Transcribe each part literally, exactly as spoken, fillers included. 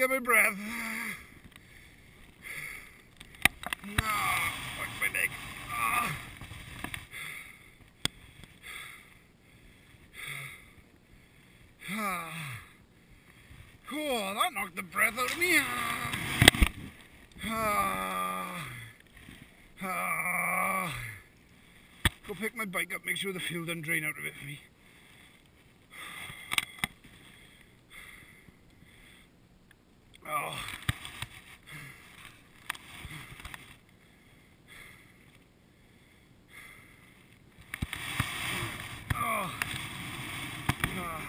get my breath. Ah, fuck my neck. Ah. Ah. Oh, that knocked the breath out of me. Ah. Ah. Go pick my bike up, make sure the fuel doesn't drain out of it for me. Oh. Oh. Ah.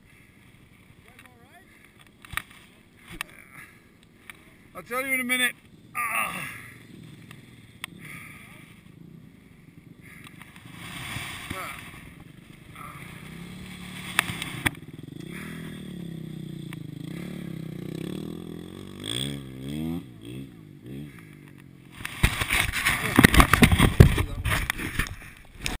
I'll tell you in a minute.